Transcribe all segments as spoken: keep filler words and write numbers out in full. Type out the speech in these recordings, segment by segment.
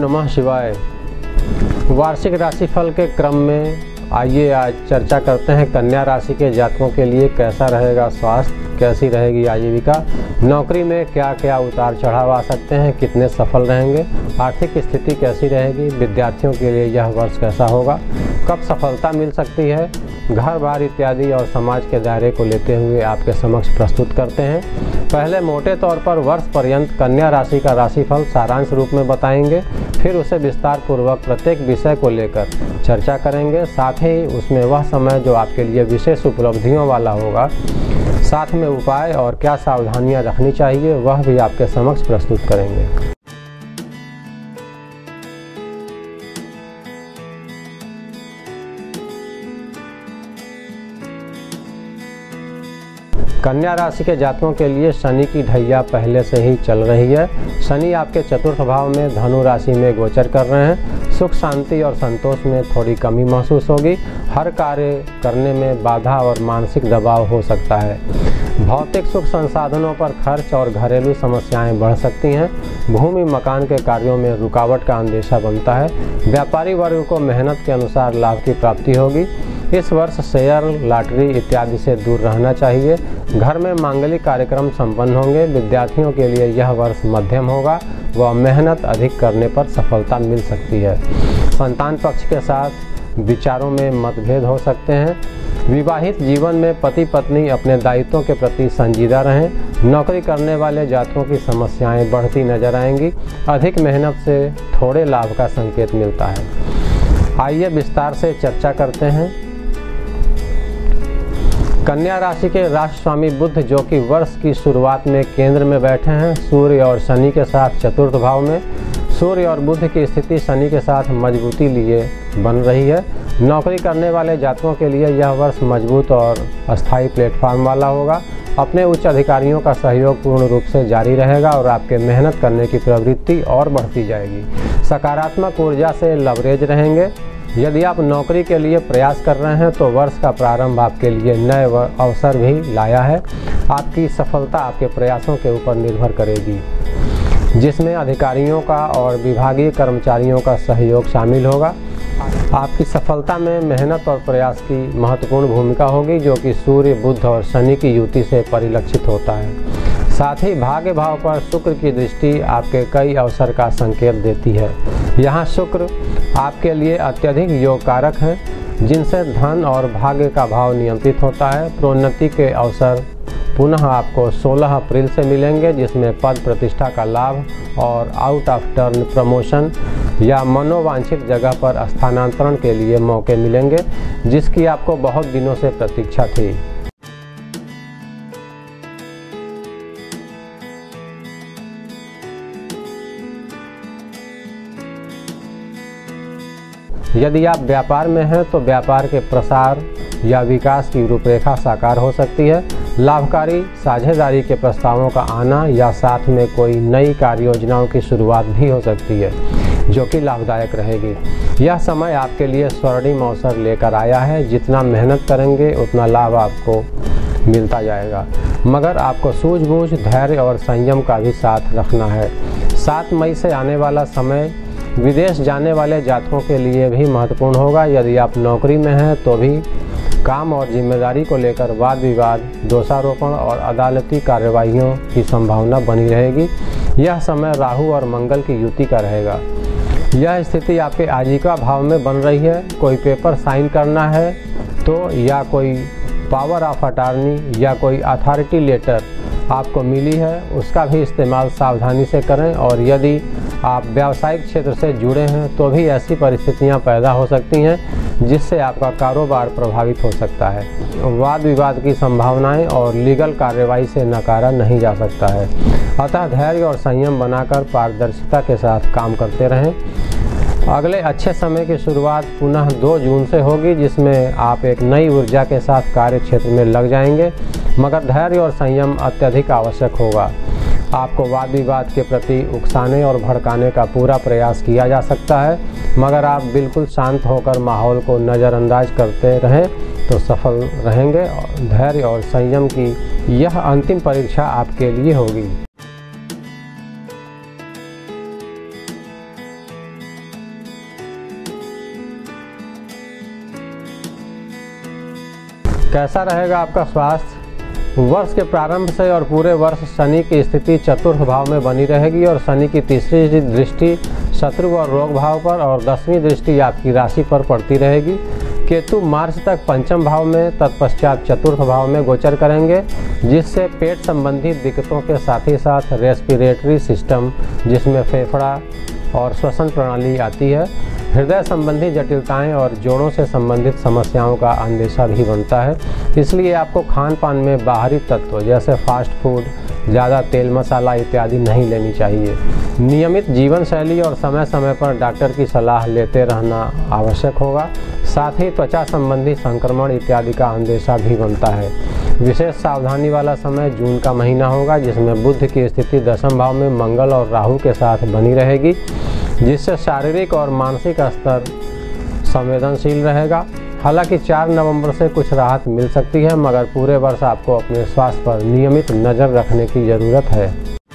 नमः शिवाय। वार्षिक राशिफल के क्रम में आइए आज चर्चा करते हैं कन्या राशि के जातकों के लिए कैसा रहेगा स्वास्थ्य, कैसी रहेगी आजीविका, नौकरी में क्या क्या उतार चढ़ाव आ सकते हैं, कितने सफल रहेंगे, आर्थिक स्थिति कैसी रहेगी, विद्यार्थियों के लिए यह वर्ष कैसा होगा, कब सफलता मिल सकती है, घर बार इत्यादि और समाज के दायरे को लेते हुए आपके समक्ष प्रस्तुत करते हैं। पहले मोटे तौर पर वर्ष पर्यंत कन्या राशि का राशिफल सारांश रूप में बताएंगे, फिर उसे विस्तार पूर्वक प्रत्येक विषय को लेकर चर्चा करेंगे। साथ ही उसमें वह समय जो आपके लिए विशेष उपलब्धियों वाला होगा, साथ में उपाय और क्या सावधानियां रखनी चाहिए वह भी आपके समक्ष प्रस्तुत करेंगे। कन्या राशि के जातकों के लिए शनि की ढैया पहले से ही चल रही है। शनि आपके चतुर्थ भाव में धनु राशि में गोचर कर रहे हैं। सुख शांति और संतोष में थोड़ी कमी महसूस होगी। हर कार्य करने में बाधा और मानसिक दबाव हो सकता है। भौतिक सुख संसाधनों पर खर्च और घरेलू समस्याएं बढ़ सकती हैं। भूमि मकान के कार्यों में रुकावट का अंदेशा बनता है। व्यापारी वर्ग को मेहनत के अनुसार लाभ की प्राप्ति होगी। इस वर्ष शेयर, लॉटरी इत्यादि से दूर रहना चाहिए। घर में मांगलिक कार्यक्रम संपन्न होंगे। विद्यार्थियों के लिए यह वर्ष मध्यम होगा व मेहनत अधिक करने पर सफलता मिल सकती है। संतान पक्ष के साथ विचारों में मतभेद हो सकते हैं। विवाहित जीवन में पति पत्नी अपने दायित्वों के प्रति संजीदा रहें। नौकरी करने वाले जातकों की समस्याएं बढ़ती नजर आएंगी। अधिक मेहनत से थोड़े लाभ का संकेत मिलता है। आइए विस्तार से चर्चा करते हैं। कन्या राशि के राशि स्वामी बुध जो कि वर्ष की शुरुआत में केंद्र में बैठे हैं, सूर्य और शनि के साथ चतुर्थ भाव में। सूर्य और बुध की स्थिति शनि के साथ मजबूती लिए बन रही है। नौकरी करने वाले जातकों के लिए यह वर्ष मजबूत और अस्थायी प्लेटफॉर्म वाला होगा। अपने उच्च अधिकारियों का सहयोग पूर्ण रूप से जारी रहेगा और आपके मेहनत करने की प्रवृत्ति और बढ़ती जाएगी। सकारात्मक ऊर्जा से लवरेज रहेंगे। यदि आप नौकरी के लिए प्रयास कर रहे हैं तो वर्ष का प्रारंभ आपके लिए नए अवसर भी लाया है। आपकी सफलता आपके प्रयासों के ऊपर निर्भर करेगी, जिसमें अधिकारियों का और विभागीय कर्मचारियों का सहयोग शामिल होगा। आपकी सफलता में मेहनत और प्रयास की महत्वपूर्ण भूमिका होगी, जो कि सूर्य, बुध और शनि की युति से परिलक्षित होता है। साथ ही भाग्य भाव पर शुक्र की दृष्टि आपके कई अवसर का संकेत देती है। यहाँ शुक्र आपके लिए अत्यधिक योग कारक हैं, जिनसे धन और भाग्य का भाव नियंत्रित होता है। प्रोन्नति के अवसर पुनः आपको सोलह अप्रैल से मिलेंगे, जिसमें पद प्रतिष्ठा का लाभ और आउट ऑफ टर्न प्रमोशन या मनोवांछित जगह पर स्थानांतरण के लिए मौके मिलेंगे, जिसकी आपको बहुत दिनों से प्रतीक्षा थी। यदि आप व्यापार में हैं तो व्यापार के प्रसार या विकास की रूपरेखा साकार हो सकती है। लाभकारी साझेदारी के प्रस्तावों का आना या साथ में कोई नई कार्य योजनाओं की शुरुआत भी हो सकती है, जो कि लाभदायक रहेगी। यह समय आपके लिए स्वर्णिम अवसर लेकर आया है। जितना मेहनत करेंगे उतना लाभ आपको मिलता जाएगा, मगर आपको सूझबूझ, धैर्य और संयम का भी साथ रखना है। सात मई से आने वाला समय विदेश जाने वाले जातकों के लिए भी महत्वपूर्ण होगा। यदि आप नौकरी में हैं तो भी काम और जिम्मेदारी को लेकर वाद विवाद, दोषारोपण और अदालती कार्यवाहियों की संभावना बनी रहेगी। यह समय राहु और मंगल की युति का रहेगा। यह स्थिति आपके आजीविका भाव में बन रही है। कोई पेपर साइन करना है तो या कोई पावर ऑफ अटॉर्नी या कोई अथॉरिटी लेटर आपको मिली है, उसका भी इस्तेमाल सावधानी से करें। और यदि आप व्यावसायिक क्षेत्र से जुड़े हैं तो भी ऐसी परिस्थितियां पैदा हो सकती हैं जिससे आपका कारोबार प्रभावित हो सकता है। वाद विवाद की संभावनाएं और लीगल कार्यवाही से नकारा नहीं जा सकता है। अतः धैर्य और संयम बनाकर पारदर्शिता के साथ काम करते रहें। अगले अच्छे समय की शुरुआत पुनः दो जून से होगी, जिसमें आप एक नई ऊर्जा के साथ कार्य क्षेत्र में लग जाएंगे, मगर धैर्य और संयम अत्यधिक आवश्यक होगा। आपको वाद विवाद के प्रति उकसाने और भड़काने का पूरा प्रयास किया जा सकता है, मगर आप बिल्कुल शांत होकर माहौल को नज़रअंदाज करते रहें तो सफल रहेंगे। धैर्य और संयम की यह अंतिम परीक्षा आपके लिए होगी। कैसा रहेगा आपका स्वास्थ्य? वर्ष के प्रारंभ से और पूरे वर्ष शनि की स्थिति चतुर्थ भाव में बनी रहेगी और शनि की तीसरी दृष्टि शत्रु और रोग भाव पर और दसवीं दृष्टि आपकी राशि पर पड़ती रहेगी। केतु मार्च तक पंचम भाव में तत्पश्चात चतुर्थ भाव में गोचर करेंगे, जिससे पेट संबंधी दिक्कतों के साथ ही साथ रेस्पिरेटरी सिस्टम, जिसमें फेफड़ा और श्वसन प्रणाली आती है, हृदय संबंधी जटिलताएं और जोड़ों से संबंधित समस्याओं का अंदेशा भी बनता है। इसलिए आपको खान पान में बाहरी तत्व जैसे फास्ट फूड, ज़्यादा तेल मसाला इत्यादि नहीं लेनी चाहिए। नियमित जीवन शैली और समय समय पर डॉक्टर की सलाह लेते रहना आवश्यक होगा। साथ ही त्वचा संबंधी संक्रमण इत्यादि का अंदेशा भी बनता है। विशेष सावधानी वाला समय जून का महीना होगा, जिसमें बुध की स्थिति दसम भाव में मंगल और राहु के साथ बनी रहेगी, जिससे शारीरिक और मानसिक स्तर संवेदनशील रहेगा। हालांकि चार नवंबर से कुछ राहत मिल सकती है, मगर पूरे वर्ष आपको अपने स्वास्थ्य पर नियमित नज़र रखने की ज़रूरत है।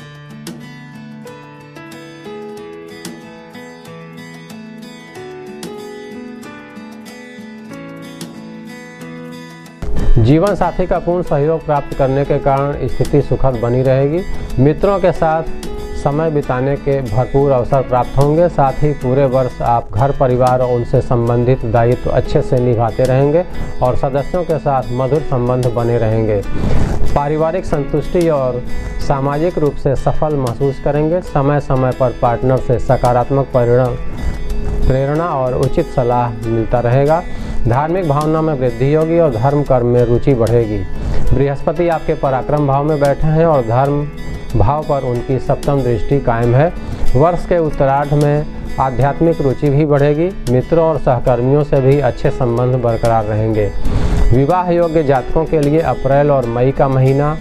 जीवन साथी का पूर्ण सहयोग प्राप्त करने के कारण स्थिति सुखद बनी रहेगी। मित्रों के साथ समय बिताने के भरपूर अवसर प्राप्त होंगे। साथ ही पूरे वर्ष आप घर परिवार और उनसे संबंधित दायित्व अच्छे से निभाते रहेंगे और सदस्यों के साथ मधुर संबंध बने रहेंगे। पारिवारिक संतुष्टि और सामाजिक रूप से सफल महसूस करेंगे। समय समय पर पार्टनर से सकारात्मक परिणाम प्रेरणा और उचित सलाह मिलता रहेगा। धार्मिक भावना में वृद्धि होगी और धर्म कर्म में रुचि बढ़ेगी। बृहस्पति आपके पराक्रम भाव में बैठे हैं और धर्म भाव पर उनकी सप्तम दृष्टि कायम है। वर्ष के उत्तरार्ध में आध्यात्मिक रुचि भी बढ़ेगी। मित्रों और सहकर्मियों से भी अच्छे संबंध बरकरार रहेंगे। विवाह योग्य जातकों के लिए अप्रैल और मई का महीना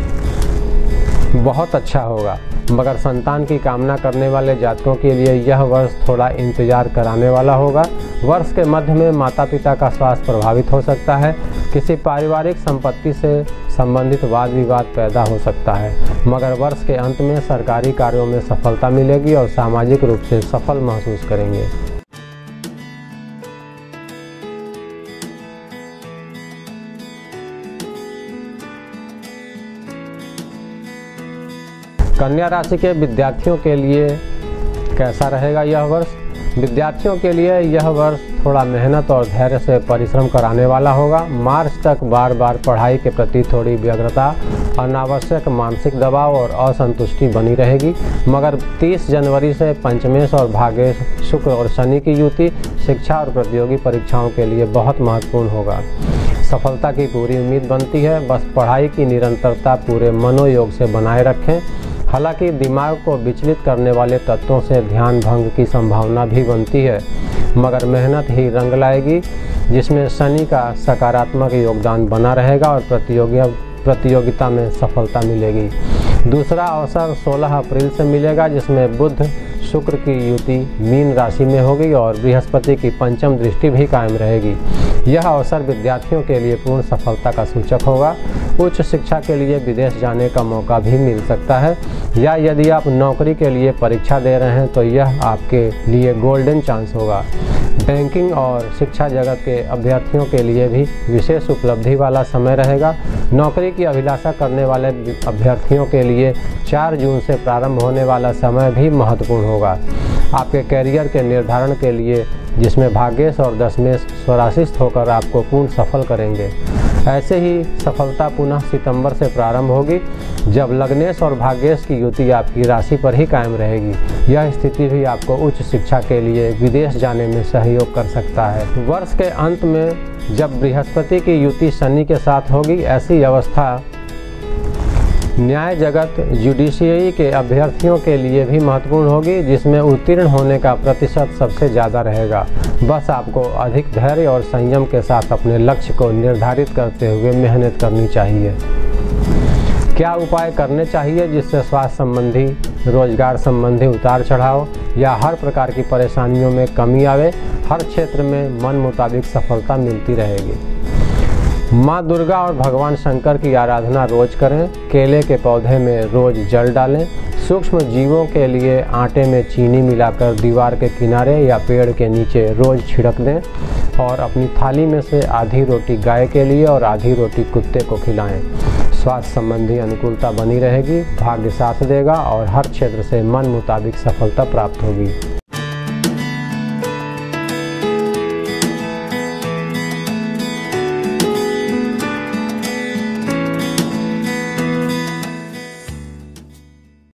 बहुत अच्छा होगा, मगर संतान की कामना करने वाले जातकों के लिए यह वर्ष थोड़ा इंतजार कराने वाला होगा। वर्ष के मध्य में माता पिता का स्वास्थ्य प्रभावित हो सकता है। किसी पारिवारिक संपत्ति से संबंधित वाद विवाद पैदा हो सकता है, मगर वर्ष के अंत में सरकारी कार्यों में सफलता मिलेगी और सामाजिक रूप से सफल महसूस करेंगे। कन्या राशि के विद्यार्थियों के लिए कैसा रहेगा यह वर्ष? विद्यार्थियों के लिए यह वर्ष थोड़ा मेहनत और धैर्य से परिश्रम कराने वाला होगा। मार्च तक बार बार पढ़ाई के प्रति थोड़ी व्यग्रता, अनावश्यक मानसिक दबाव और असंतुष्टि बनी रहेगी, मगर तीस जनवरी से पंचमेश और भाग्येश शुक्र और शनि की युति शिक्षा और प्रतियोगी परीक्षाओं के लिए बहुत महत्वपूर्ण होगा। सफलता की पूरी उम्मीद बनती है। बस पढ़ाई की निरंतरता पूरे मनोयोग से बनाए रखें। हालांकि दिमाग को विचलित करने वाले तत्वों से ध्यान भंग की संभावना भी बनती है, मगर मेहनत ही रंग लाएगी, जिसमें शनि का सकारात्मक योगदान बना रहेगा और प्रतियोगिता प्रतियोगिता में सफलता मिलेगी। दूसरा अवसर सोलह अप्रैल से मिलेगा, जिसमें बुध शुक्र की युति मीन राशि में होगी और बृहस्पति की पंचम दृष्टि भी कायम रहेगी। यह अवसर विद्यार्थियों के लिए पूर्ण सफलता का सूचक होगा। उच्च शिक्षा के लिए विदेश जाने का मौका भी मिल सकता है, या यदि आप नौकरी के लिए परीक्षा दे रहे हैं तो यह आपके लिए गोल्डन चांस होगा। बैंकिंग और शिक्षा जगत के अभ्यर्थियों के लिए भी विशेष उपलब्धि वाला समय रहेगा। नौकरी की अभिलाषा करने वाले अभ्यर्थियों के लिए चार जून से प्रारंभ होने वाला समय भी महत्वपूर्ण होगा। आपके कैरियर के निर्धारण के लिए, जिसमें भाग्येश और दशमेश स्वराशिस्थ होकर आपको पूर्ण सफल करेंगे। ऐसे ही सफलता पुनः सितंबर से प्रारंभ होगी, जब लग्नेश और भाग्येश की युति आपकी राशि पर ही कायम रहेगी। यह स्थिति भी आपको उच्च शिक्षा के लिए विदेश जाने में सहयोग कर सकता है। वर्ष के अंत में जब बृहस्पति की युति शनि के साथ होगी, ऐसी अवस्था न्याय जगत जुडिशियरी के अभ्यर्थियों के लिए भी महत्वपूर्ण होगी, जिसमें उत्तीर्ण होने का प्रतिशत सबसे ज़्यादा रहेगा। बस आपको अधिक धैर्य और संयम के साथ अपने लक्ष्य को निर्धारित करते हुए मेहनत करनी चाहिए। क्या उपाय करने चाहिए जिससे स्वास्थ्य संबंधी, रोजगार संबंधी उतार चढ़ाव या हर प्रकार की परेशानियों में कमी आवे? हर क्षेत्र में मन मुताबिक सफलता मिलती रहेगी। माँ दुर्गा और भगवान शंकर की आराधना रोज करें। केले के पौधे में रोज जल डालें। सूक्ष्म जीवों के लिए आटे में चीनी मिलाकर दीवार के किनारे या पेड़ के नीचे रोज छिड़क दें। और अपनी थाली में से आधी रोटी गाय के लिए और आधी रोटी कुत्ते को खिलाएं। स्वास्थ्य संबंधी अनुकूलता बनी रहेगी, भाग्य साथ देगा और हर क्षेत्र से मन मुताबिक सफलता प्राप्त होगी।